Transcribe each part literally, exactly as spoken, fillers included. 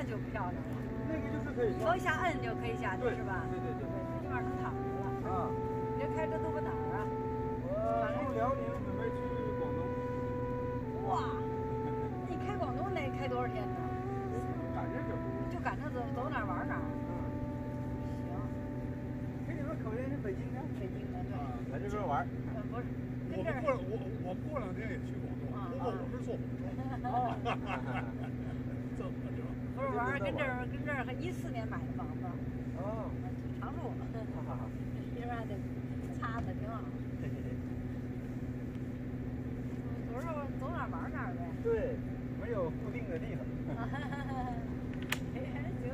了就漂亮了。 那个就是可以往下摁就可以下去，是吧？ 对对对对， 这地方能躺着了。 啊。 你这开车都奔哪儿啊？ 我从辽宁准备去广东。 哇，你开广东得开多少天呢？ 赶着走。 就赶着走，走哪儿玩哪儿。 嗯。行。给你们口音是北京的？ 北京的，对。 来这边玩。 呃，不是。 我过我我过两天也去广东，不过我是坐火车。哦。这么着。 不是玩，跟这儿跟这儿还一四年买的房子。 哦。 常住。一会儿还得擦的，挺好。不是走哪儿玩哪儿呗。 对，没有固定的地方。 行。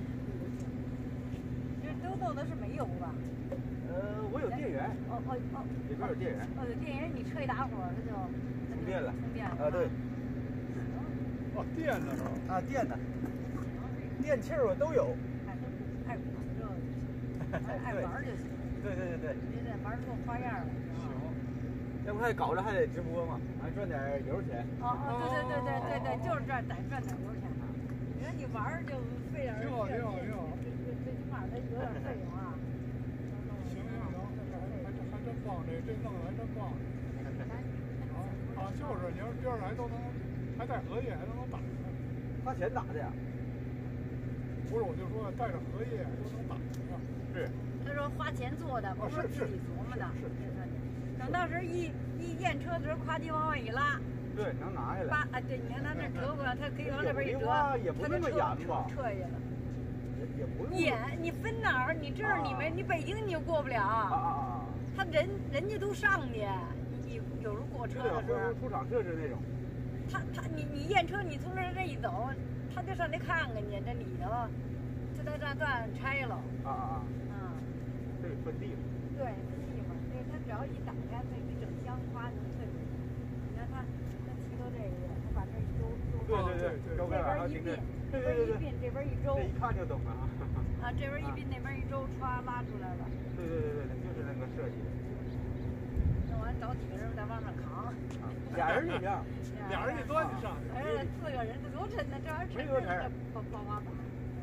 这都弄的是煤油吧？ 呃，我有电源。 哦哦哦。 里边有电源。 哦，有电源，你车一打火，它就充电了。 充电了。 啊，对。 哦，电的是吧？ 啊，电的。电器我都有。 爱爱爱玩就行。 对对对对。 别再玩出花样了。 行。 要不还搞着还得直播嘛，还赚点油钱。 哦哦，对对对对对对，就是赚得赚点油钱。你看你玩就费点。 挺好挺好挺好。 最最起码得有点费用啊。 行行行，还还还真棒，这这弄的还真棒。啊啊，就是你要第二台都能，还带荷叶，还都能打开。 花钱打的呀？ 不是，我就说带着荷叶都能打开。 是。 他说花钱做的，不是自己琢磨的。 是是。 等到时一一验车的时候，咵叽往外一拉。 对，能拿下来。 把啊，对，你看他这折过来，他可以往这边一折， 也不那么严吧？ 撤下了。 也不用。 严，你分哪儿？你这儿你没，你北京你就过不了。 啊啊啊！ 他人人家都上去，你有时候过车的时候。 出厂设置那种。 他他你你验车，你从这这一走，他就上去看看去，这里头，就在这段拆了。 啊啊啊！ 嗯。 对，分地方。 对，分地方，对，他只要一打开，这一整箱花就退出去。你看他他骑到这个，他把这一周周。 对对对对。 这边一并，这边一并，这边一周。 这一看就懂了啊。 啊，这边一并，那边一周，歘拉出来了。 对对对对，就是那个设计。 弄完找几个人在往上扛。 俩人一样。 俩人一端就上去。 哎，四个人，这多沉呢，这玩意儿沉着呢，抱抱滑板。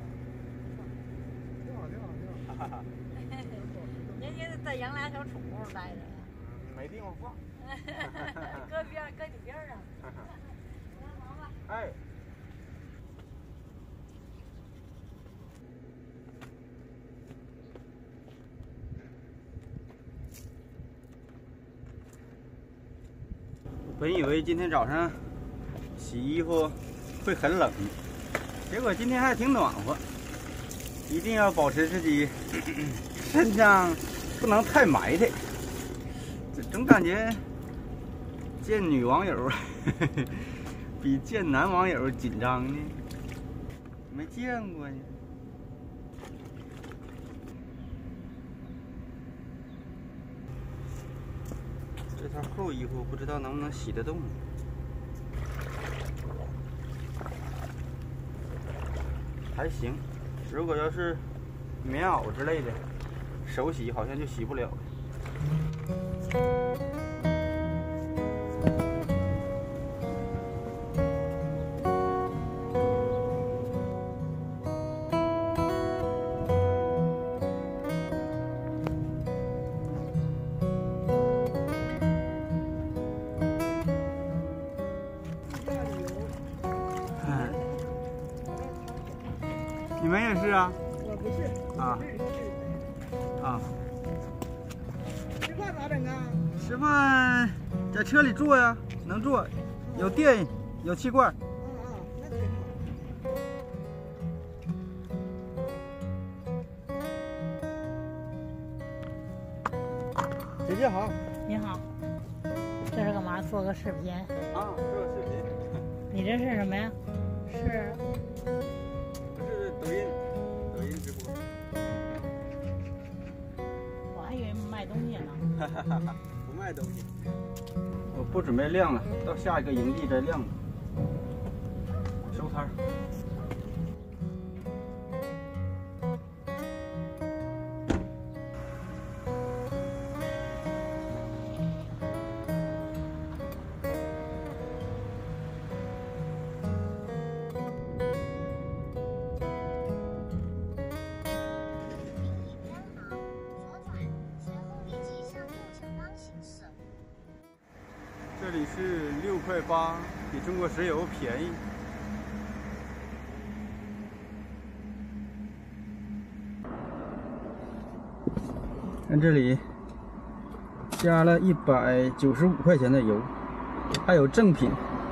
挺好挺好挺好。 哈哈。 人家在养俩小宠物待着。 没地方放。 搁边搁你边上。来忙吧。 哎。本以为今天早上洗衣服会很冷，结果今天还挺暖和。一定要保持自己身上不能太埋汰，总感觉见女网友比见男网友紧张呢，没见过呢。这套厚衣服不知道能不能洗得动。还行，如果要是棉袄之类的，手洗好像就洗不了。你们也是啊？ 我不是。 啊。啊。 吃饭咋整啊？ 吃饭在车里坐呀，能坐，有电，有气罐。 嗯嗯，那挺好。姐姐好。 你好。这是干嘛？做个视频。 啊，做个视频。 你这是什么呀？是。 抖音，抖音直播。 我还以为卖东西呢。 哈哈哈哈，不卖东西。我不准备晾了，到下一个营地再晾了。收摊儿。 这里是六块八，比中国石油便宜。看这里加了一百九十五块钱的油，还有正品，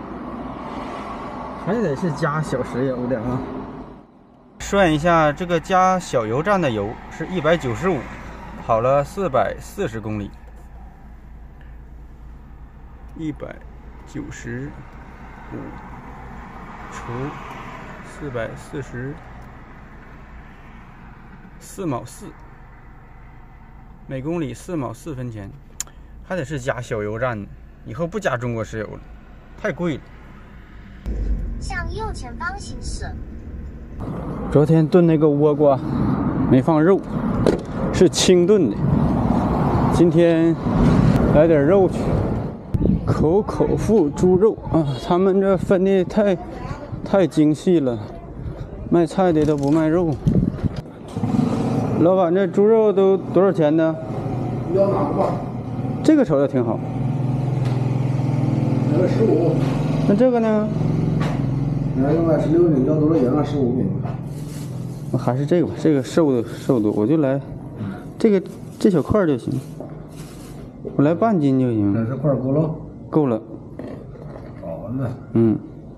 还得是加小石油的啊。算一下，这个加小油站的油是一百九十五，跑了四百四十公里。一百九十五除四百四十，四毛四，每公里四毛四分钱，还得是加小油站的，以后不加中国石油了，太贵了。 向右前方行驶。 昨天炖那个倭瓜没放肉，是清炖的，今天来点肉去。口口腹猪肉啊，他们这分的太太精细了，卖菜的都不卖肉。老板，这猪肉都多少钱呢？ 要哪个吧？ 这个瞅着挺好。 那个十五。 那这个呢？ 那个卖十六斤，要多少钱啊？十五斤。 我还是这个吧，这个瘦的瘦的，我就来这个这小块就行。我来半斤就行。 这这块够了。 够了。 好呢。 嗯。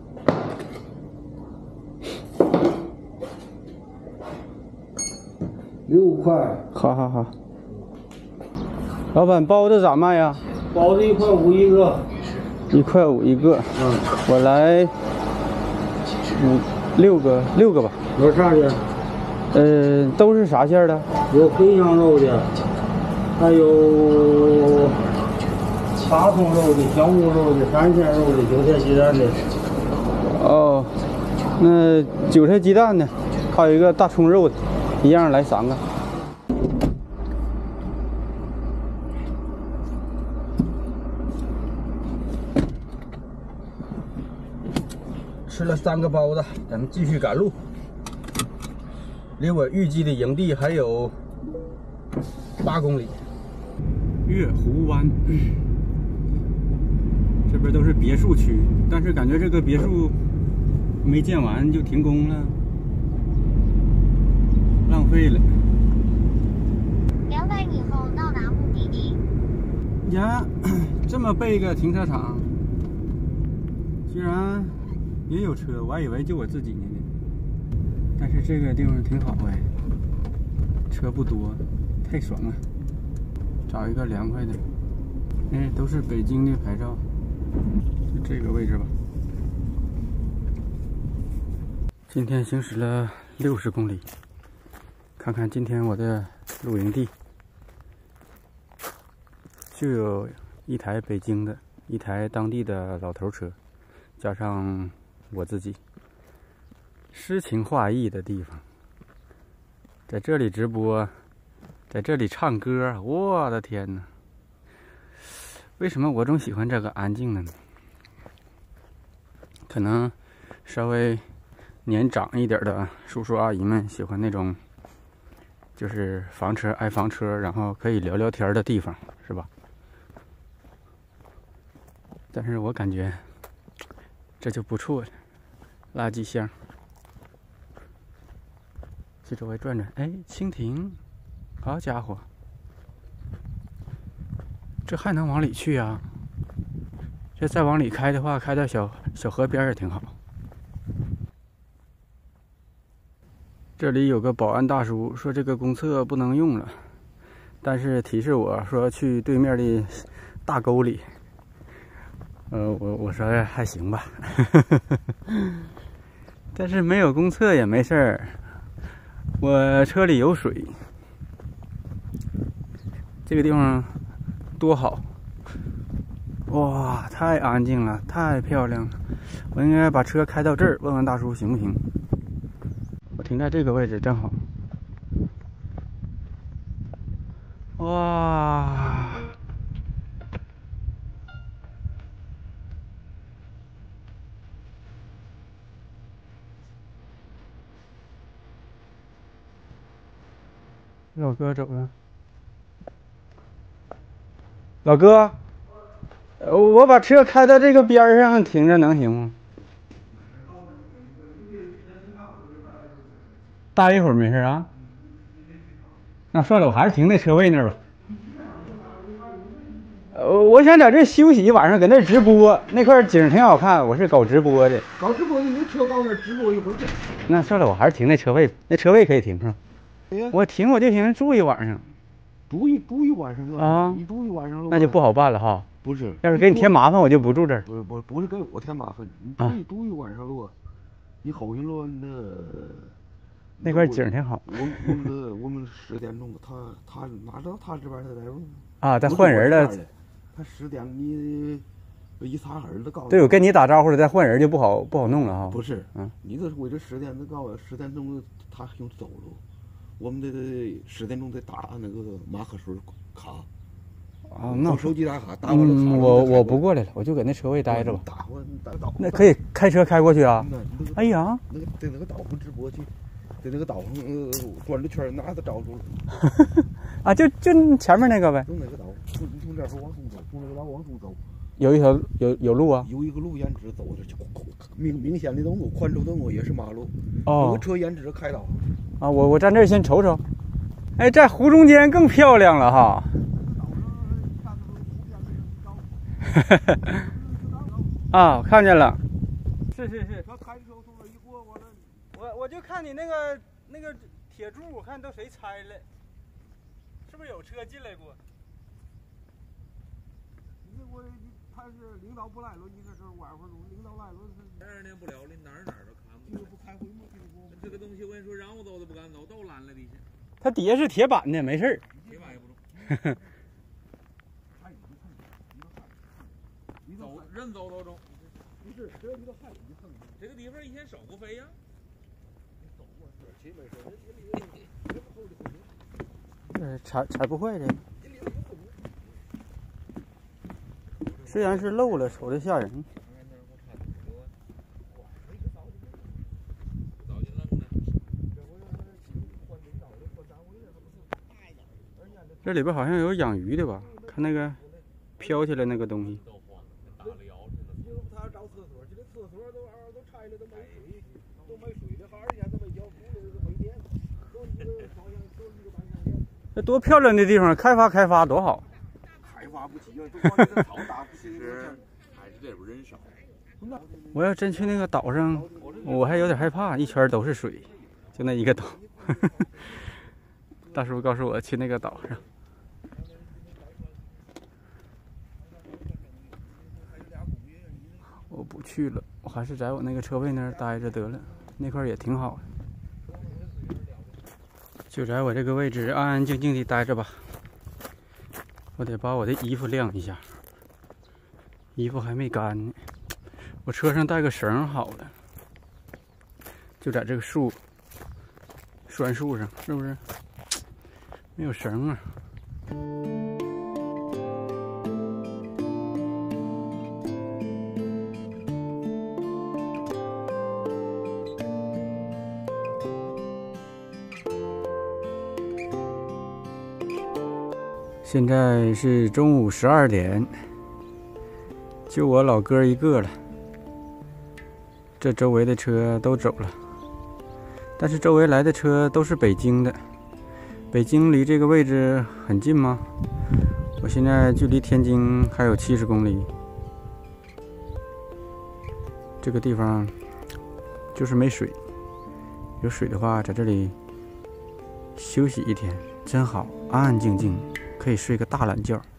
六块。 好好好。老板，包子咋卖呀？ 包子一块五一个。 一块五一个。 嗯。 我来五六个六个吧。 有啥的？ 呃，都是啥馅的？ 有茴香肉的，还有大葱肉的、香菇肉的、三鲜肉的、韭菜鸡蛋的。 哦，那韭菜鸡蛋呢？还有一个大葱肉的，一样来三个。吃了三个包子，咱们继续赶路。离我预计的营地还有八公里。月湖湾，这边都是别墅区，但是感觉这个别墅没建完就停工了，浪费了。 两百米后到达目的地。 呀，这么背个停车场，居然也有车，我还以为就我自己呢。但是这个地方挺好哎，车不多，太爽了。找一个凉快的，哎，都是北京的牌照，就这个位置吧。今天行驶了六十公里，看看今天我的露营地，就有一台北京的，一台当地的老头车，加上我自己。诗情画意的地方，在这里直播，在这里唱歌，我的天哪！为什么我总喜欢这个安静的呢？可能稍微年长一点的叔叔阿姨们喜欢那种，就是房车挨房车，然后可以聊聊天的地方，是吧？但是我感觉这就不错了，垃圾箱。去周围转转，哎，蜻蜓，好家伙，这还能往里去啊？这再往里开的话，开到小小河边也挺好。这里有个保安大叔说这个公厕不能用了，但是提示我说去对面的大沟里。呃，我我说还行吧，但是没有公厕也没事儿。我车里有水，这个地方多好！哇，太安静了，太漂亮了。我应该把车开到这儿，问问大叔行不行？我停在这个位置正好。哇！老哥走了。老哥， 呃，我把车开到这个边上停着能行吗？待一会儿没事啊。那算了，我还是停那车位那儿吧。呃，我想在这休息，晚上搁那直播，那块景挺好看。我是搞直播的。 搞直播的，你车到那儿直播一会儿去。 那算了，我还是停那车位，那车位可以停上。 哎呀， 我停我就停，住一晚上。 住一住一晚上啊？ 你住一晚上那就不好办了哈。 不是， 要是给你添麻烦，我就不住这儿。 不不不是给我添麻烦，你住一住一晚上路，你后勤路那那块景挺好。 我我们我们十点钟，他他哪知道他这边在在啊，在换人了。 他十点你一擦耳朵告诉。 对，我跟你打招呼了，再换人就不好不好弄了哈。 不是， 嗯， 你这为这十点的告诉十点钟他用走路，我们得十点钟得打那个马克水卡。 啊，那手机打卡，打完了。 嗯，我我不过来了，我就搁那车位待着吧。 打完打导。 那可以开车开过去啊？哎呀， 那个在那个导航直播去，在那个导航呃转着圈哪都找住了。 啊，就就前面那个呗。 从那个导，从从这边往东走，从那个导往东走。 有一条有有路啊？ 有一个路沿直走着，就明明显的灯路，宽州灯路也是马路。 哦。 有个车沿直开道。 啊，我我站这儿先瞅瞅。哎，在湖中间更漂亮了哈。啊，看见了，是是是。 他开车从那一过，我我我就看你那个那个铁柱，我看都谁拆了，是不是有车进来过？ 你我他是领导不来了，你这是晚上领导来了是。 二年不了了，哪儿哪儿都看不。 这个不开会吗？这个不。 这个东西我跟你说，让我走都不敢走，都拦了底下。 它底下是铁板的，没事儿。 铁板也不中。走人走都中， 不是这里头还有一层。 这个地方以前收过费呀。 你走过这前面是这里这厚的不行。 呃，踩踩不坏这个。虽然是漏了，瞅着吓人。这里边好像有养鱼的吧？看那个飘起来那个东西。 他找厕所，这个厕所都都拆了，都没水，都没水的，好二年都没交付的，没电，都一个好像都一个半天电。 这多漂亮的地方，开发开发多好。 开发不起啊，都光这草打不起。 其实还是这边人少。 我要真去那个岛上，我还有点害怕，一圈都是水，就那一个岛。大叔告诉我去那个岛上。我不去了，我还是在我那个车位那儿待着得了，那块也挺好的。就在我这个位置安安静静的待着吧。我得把我的衣服晾一下，衣服还没干呢。我车上带个绳好了，就在这个树栓树上，是不是？没有绳啊。现在是中午十二点，就我老哥一个了。这周围的车都走了，但是周围来的车都是北京的。北京离这个位置很近吗？我现在距离天津还有七十公里。这个地方就是没水，有水的话，在这里休息一天真好，安安静静，可以睡个大懒觉。